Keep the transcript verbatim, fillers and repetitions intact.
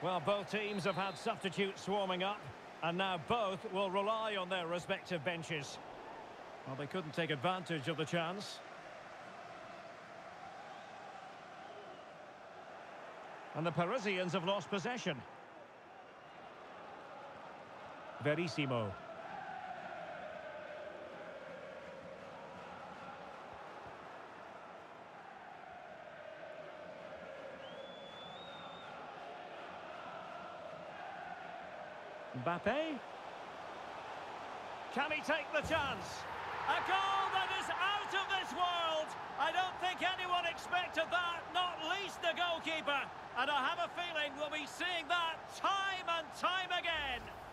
Well, both teams have had substitutes swarming up, and now both will rely on their respective benches. Well, they couldn't take advantage of the chance. And the Parisians have lost possession. Verissimo. Mbappe. Can he take the chance? A goal that is out of this world! I don't think anyone expected that, not least the goalkeeper. And I have a feeling we'll be seeing that time and time again.